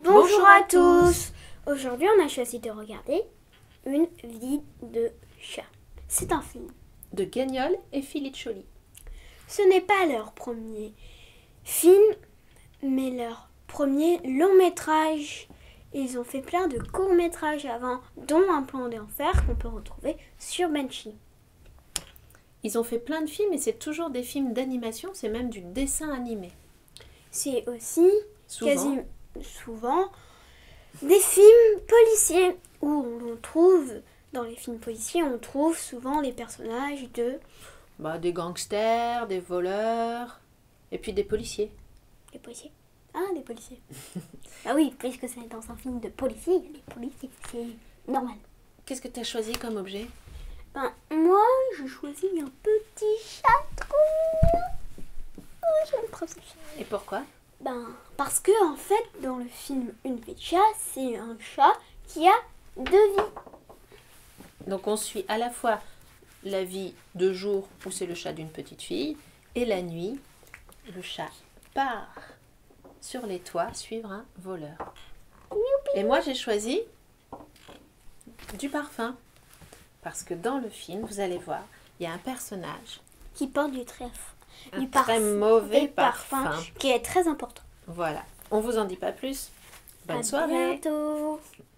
Bonjour à tous. Aujourd'hui, on a choisi de regarder Une vie de chat. C'est un film. De Guignol et Filiccioli. Ce n'est pas leur premier film, mais leur premier long métrage. Ils ont fait plein de courts métrages avant, dont Un plan d'enfer qu'on peut retrouver sur Benchy. Ils ont fait plein de films et c'est toujours des films d'animation, c'est même du dessin animé. C'est aussi Souvent. des films policiers où on trouve, dans les films policiers, on trouve souvent les personnages de... Des gangsters, des voleurs et puis des policiers. Des policiers. Ah, des policiers. Ah oui, puisque c'est dans un film de policiers, il y a des policiers, c'est normal. Qu'est-ce que tu as choisi comme objet? Moi, j'ai choisi un petit chaton. Oh, j'aime trop ce chat. Et pourquoi? Parce que, en fait, dans le film Une vie de chat, c'est un chat qui a 2 vies. Donc on suit à la fois la vie de jour où c'est le chat d'une petite fille et la nuit, le chat part sur les toits suivre un voleur. Youpi. Et moi j'ai choisi du parfum parce que dans le film, vous allez voir, il y a un personnage Qui porte du très mauvais parfum. qui est très important. Voilà, on vous en dit pas plus. Bonne À soirée. bientôt.